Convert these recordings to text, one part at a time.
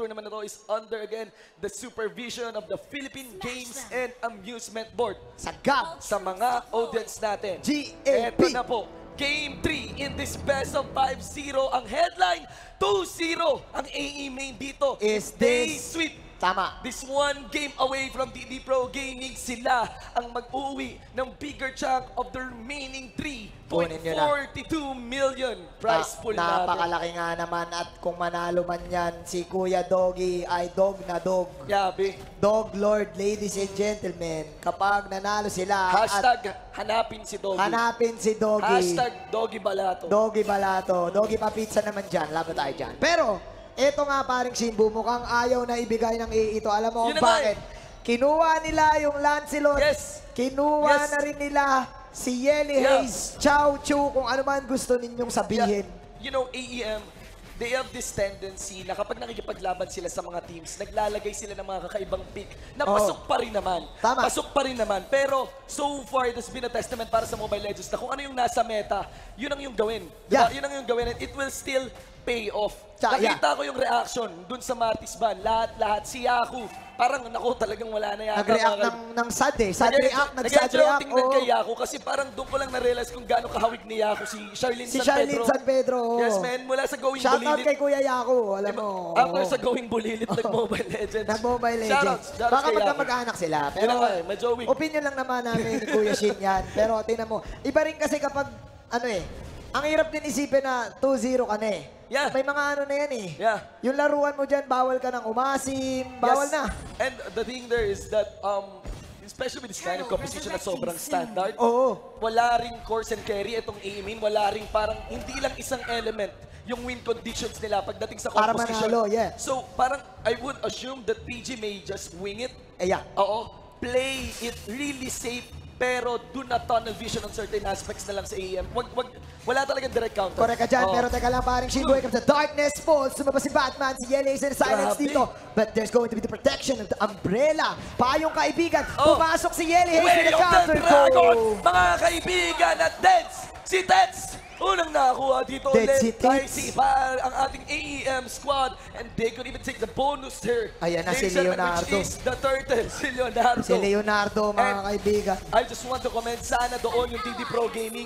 tournament na to is under again the supervision of the Philippine Games and Amusement Board. Sagab Sa mga audience natin. GAP. Eto na po. Game 3 in this best of 5-0. Ang headline, 2-0. Ang AE main dito Is Day this- Sweep. Tama. This one game away from DD Pro Gaming, sila ang mag-uwi ng bigger chunk of the remaining Kunin nyo na. 3.42 million prize pool natin. Napakalaki nga naman at kung manalo man yan, si Kuya Doggy ay dog na dog. Yabe. Dog Lord, ladies and gentlemen, kapag nanalo sila Hashtag hanapin si Doggy. hanapin si Doggy. Hashtag Doggy Balato. Doggy Balato. Doggy pa pizza naman dyan. Laban tayo dyan. Pero, eto nga paring Simbu, mukhang ayaw na ibigay ng AE ito. Alam mo Yun kung na nga bakit? Kinuha nila yung Lancelot. Yes. Kinuha Yes. na rin nila si Yeli Yeah. Hayes, Chow Chu, kung ano man gusto ninyong sabihin. You know, AEM, they have this tendency na kapag nakikipaglaban sila sa mga teams, naglalagay sila ng mga kakaibang pick na pasok pa rin naman. Tama. Pasok pa rin naman. Pero so far, it has been a testament para sa Mobile Legends na kung ano yung nasa meta, yun ang yung gawin. Diba? Yeah. Yun ang yung gawin and it will still pay off. Yeah. Nakita ko yung reaction dun sa Martis Ban. Lahat. Si Yaku, parang naku talagang wala na yata. Nag-react ng sad eh. Sad react, nag-sad Nag-enjoy react. tingnan oo. kay Yaku kasi parang doon ko lang na-realize kung gaano kahawig ni Yaku si Charlene Si San Charlene Pedro. San Pedro. oo. Yes, man. Mula sa Going Shout out Bulilit. kay Kuya Yaku. Alam mo. After sa Going Bulilit, nag-Mobile Legends. Nag-Mobile Shoutouts. Legends. Shoutouts Baka kay Yaku. magkamag-anak sila. Yun Pero na nga eh, medyo weak. opinion lang naman namin ni Kuya Shin yan. Pero tingnan mo, iba rin kasi kapag, ano eh, ang hirap din isipin na 2-0 ka na eh. Yeah. May mga ano na yan eh. Yeah. Yung laruan mo dyan, bawal ka ng umasim, bawal Yes. na. And the thing there is that, especially with this kind of composition na sobrang standard, Oo. wala ring course and carry itong aiming, wala ring parang hindi lang isang element yung win conditions nila pagdating sa Para composition. manalo, yeah. So parang I would assume that PG may just wing it. Yeah. Oo. Play it really safe pero do not tunnel vision on certain aspects na lang sa AEM. Wala talagang direct counter. Correct ka dyan, Oo. pero teka lang paring Shimbo, here comes the darkness falls. Sumabas si Batman, si Yeli is in silence Grabe. dito. But there's going to be the protection of the umbrella. Payong kaibigan, Oh. pumasok si Yeli Hayes Way in the of the counter Dragon! goal. Mga kaibigan at Teds! Si Teds! Unang nakakuha dito Teds, si ulit kay Teds. si Par, ang ating AEM squad. And they could even take the bonus here. Ayan na si Ladies and gentlemen, Leonardo. Which is the turtle, si Leonardo. Si Leonardo, mga And kaibigan. I just want to comment, sana doon yung DD Pro Gaming,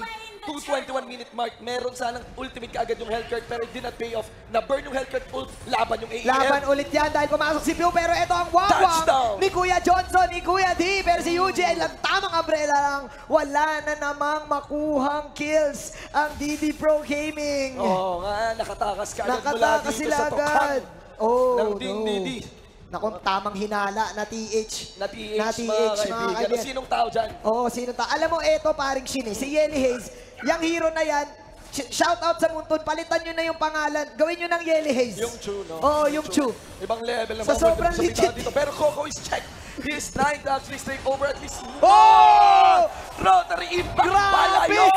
2:21 mark, meron sanang ultimate kaagad yung health card pero it did not pay off. Na-burn yung health card ult, laban yung AEM. Laban ulit yan dahil pumasok si Pew, pero ito ang Touchdown! wawang ni Kuya Johnson, ni Kuya D. Pero si UJ lang tamang umbrella lang. Wala na namang makuhang kills ang DD Pro Gaming. Oo nga, nakatakas ka agad mula Nakatakas dito sila sa agad. tukhan Oh, ng Team no. DD. Naku, tamang hinala na TH. Na TH, mga kaibigan. kaibigan. Sinong tao dyan? Oo, sino ta? Alam mo, eto paring Shin eh. Si Yeli Hayes, yung hero na yan, shout out sa Muntun, palitan nyo na yung pangalan. Gawin nyo ng Yeli Hayes. Yung Chu, no? Oo, yung Chu. Ibang level naman. Sa sobrang Sabihin legit. dito. Pero Coco is check. He is trying to actually straight over at least. Oh! Rotary Impact Grabe! palayo!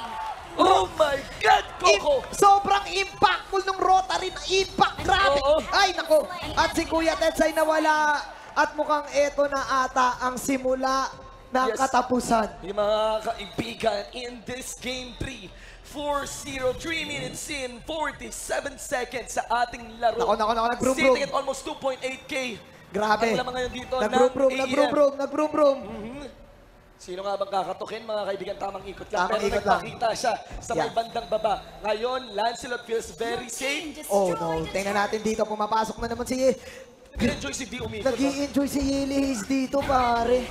Oh my God, Coco! Sobrang impactful ng rotary na impact. Grabe. Oo. Ay, nako. At si Kuya Teds ay nawala. At mukhang eto na ata ang simula ng Yes. katapusan. Yung mga kaibigan in this game 3. 4-0, 3 minutes in, 47 seconds sa ating laro. Nako, nag-broom-broom. Sitting at almost 2.8K. Grabe. Ang lamang ngayon dito Nag-broom-broom. Sino nga bang kakatukin, mga kaibigan? Tamang ikot lang. Tamang Pero ikot lang. nagpakita siya sa may Yeah. bandang baba. Ngayon, Lancelot feels very safe. Oh no, tingnan natin dito. Pumapasok na naman si... Nag-enjoy si D umikot. Nag-i-enjoy si Yeli Hayes dito, pare.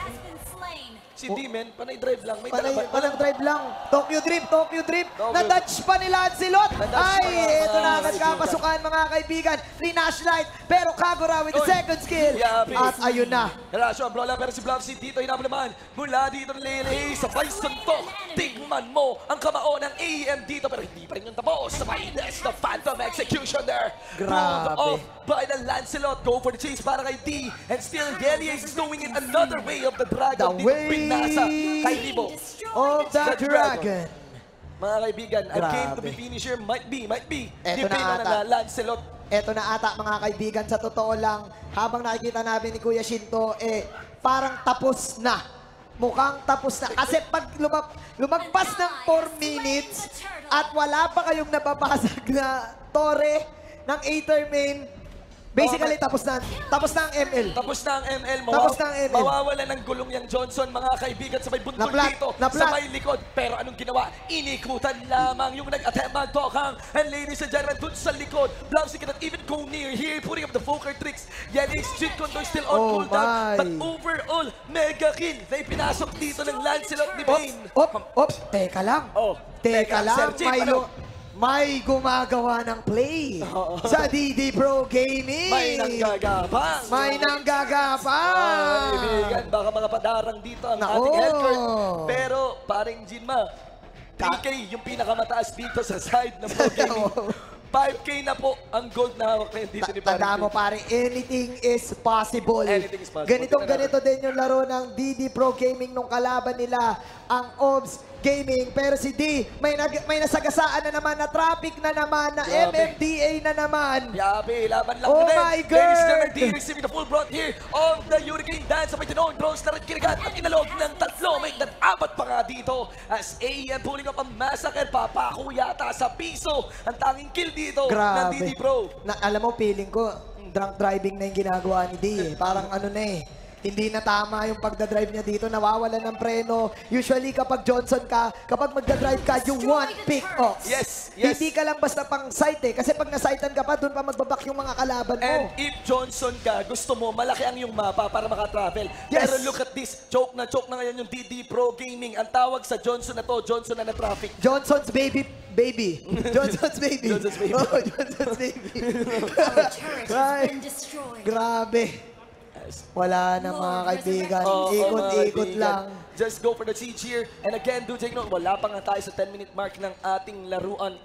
Si D, men, panay drive lang. May Palang drive lang. Tokyo Drift. Tokyo Na-touch pa ni Lancelot. Na-touch pa nga, Ay, ito na mga agad kapasukan, mga kaibigan. Flashlight, pero Kagura with the Uy. second skill. Yabe. At ayun na. Relasyon, Brola, pero si Bluffsy dito hinabol naman. Mula dito ng Lele sa Suntok. Tingnan mo ang kamao ng AEM dito pero hindi pa rin yung tapos. Sa minus the Phantom Execution there. Grabe. Pulled off by the Lancelot. Go for the chase para kay D. And still, Yeli is doing it another way of the Dragon. The Dito way pinasa kay Libo. of the The Dragon. Mga kaibigan, a game to Grabe. be finisher might be. Eto na Depende ata. na Lancelot. Eto na ata, mga kaibigan. Sa totoo lang, habang nakikita namin ni Kuya Shinto, parang tapos na. Mukhang tapos na. Kasi pag lumagpas ng 4 minutes at wala pa kayong nababasag na tore ng Aether main, Basically, tapos na ang ML. Tapos na ang ML. Tapos na ang ML. Mawawala ng gulong yung Johnson, mga kaibigan, sa may bundol Na-flat, dito, na-flat. sa may likod. Pero anong ginawa? Inikutan lamang yung nag-attempt magtokang. And ladies and gentlemen, dun sa likod, Blobsy cannot even go near here, putting up the Fokker tricks. Yenix, Street Condor still on Oh cooldown. my. But overall, mega kill. They pinasok dito ng Lancelot ni Bane. Teka lang. Oh, Teka lang, Sir Chief, ano? may gumagawa ng play sa DD Pro Gaming. May nanggagapang. May nanggagapang. Kaibigan, baka mga padarang dito ang Nako. ating Hellcourt. Pero, paring Jinma, 3K yung pinakamataas dito sa side ng Pro Gaming. 5K na po ang gold na hawak na dito ni Tanda mo Paring. pare, anything is possible. Anything is possible. Ganito din yung laro ng DD Pro Gaming nung kalaban nila, ang OBS Gaming. Pero si D, may nasagasaan na naman, na traffic na naman, na Grabe. MMDA na naman. Yabe, laban lang Oh din. my Ladies and God! gentlemen, D receiving the full brunt here of the Hurricane Dance. Sa may tinong drones na rin kinagat at inalog ng tatlo. May apat pa nga dito. As AEM pulling up ang massacre. Papako yata sa piso. Ang tanging kill dito ng Grabe. DD Pro. Alam mo, feeling ko, drunk driving na yung ginagawa ni D eh. Parang ano na eh. Hindi na tama yung pagdadrive niya dito. Nawawala ng preno. Usually kapag Johnson ka, kapag magdadrive ka, you want pick-offs. Yes, yes. Hindi ka lang basta pang sight eh. Kasi pag na-sightan ka pa, doon pa magbabak yung mga kalaban mo. And if Johnson ka, gusto mo, malaki ang yung mapa para makatravel. Yes. Pero look at this, choke na ngayon yung DD Pro Gaming. Ang tawag sa Johnson na to, Johnson na traffic. Johnson's baby. Johnson's baby. Johnson's baby. Oh, Johnson's baby. Our turret has Ay, been destroyed. grabe. Wala na mga kaibigan. Oo, Ikot-ikot mga lang. kaibigan. Just go for the siege here. And again, do take note, wala pa nga tayo sa 10-minute mark ng ating laruan.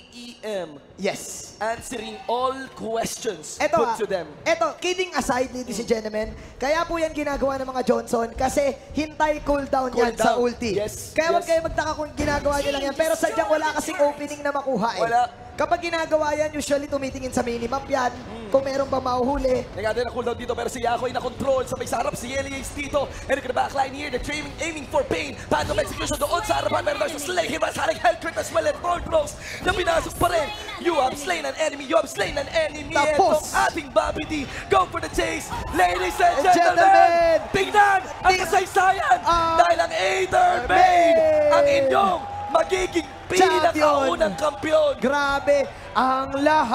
AEM Yes. answering all questions Eto put to them. Eto, kidding aside, ladies and gentlemen, kaya po yan ginagawa ng mga Johnson kasi hintay cooldown yan sa Cooldown. ulti. Yes, Kaya wag yes. kayo magtaka kung ginagawa nyo lang yan. Pero sadyang wala kasing opening na makuha eh. Wala. Kapag ginagawa yan, usually tumitingin sa minimap yan. Kung meron ba mahuhuli. Nagkata na cooldown dito pero si Yako ay na-control. Sabay sa harap si Elias dito. And look at the backline here. They're aiming for Pain. Phantom execution doon sa harapan. Meron tayo sa Slay. Himasaling Hellcurt as well. And Thorn Throws na pinasok pa rin. You have slain an enemy. You have slain an enemy. Tapos. Itong ating Bobby D. Go for the chase. Ladies and Gentlemen. gentlemen. Tingnan ang kasaysayan. Dahil ang Aether Maid ang inyong magiging pinakaunang kampiyon. Grabe, ang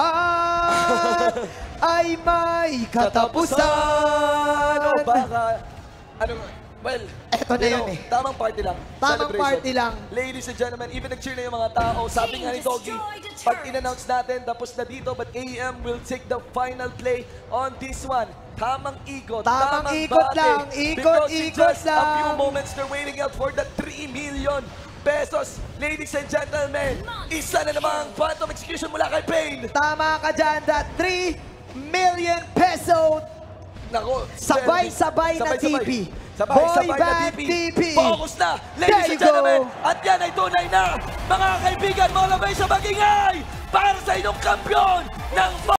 lahat ay may katapusan. O baka, ano, well, Eto na yan eh. Tamang party lang. Tamang Celebration. party lang. Ladies and gentlemen, even nag-cheer na yung mga tao. Sabi nga ni Doggy, pag in-announce natin, tapos na dito, but AEM will take the final play on this one. Tamang ikot. Tamang ikot bate. lang. Ikot, Because in ikot just a few lang. moments, they're waiting out for the 3 million pesos. Ladies and gentlemen, isa na namang phantom execution mula kay Pain. Tama ka dyan, that 3 million peso. Nako, Sabay-sabay na TP. Sabay-sabay Boy na band TP. TP. Focus na, There ladies you and gentlemen. go. At yan ay tunay na, mga kaibigan, mga labay sa magingay para sa inyong kampiyon ng